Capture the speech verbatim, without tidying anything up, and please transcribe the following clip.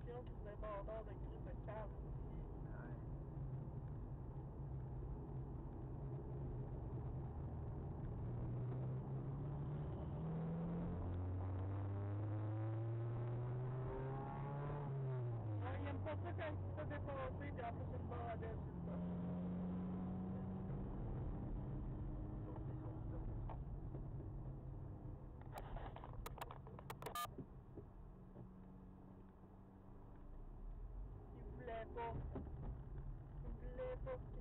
station, puis c'est un bordard de crise de cave. Ouais. Ouais, il aime pas ça quand il se fait dépasser, puis en plus une bordelle sur le top. Il voulait pas. Il voulait pas.